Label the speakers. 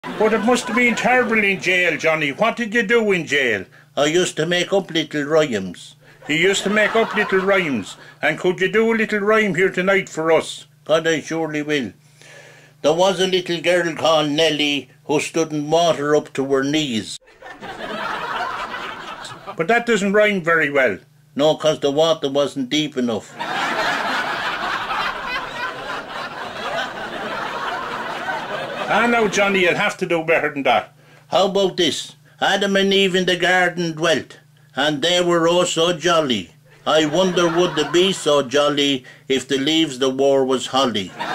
Speaker 1: But it must have been terrible in jail, Johnny. What did you do in jail?
Speaker 2: I used to make up little rhymes.
Speaker 1: You used to make up little rhymes. And could you do a little rhyme here tonight for us?
Speaker 2: God, I surely will. There was a little girl called Nellie who stood in water up to her knees.
Speaker 1: But that doesn't rhyme very well.
Speaker 2: No, 'cause the water wasn't deep enough.
Speaker 1: Ah, no, Johnny, you'll have to do better than that.
Speaker 2: How about this? Adam and Eve in the garden dwelt, and they were oh so jolly. I wonder would they be so jolly if the leaves the war was holly.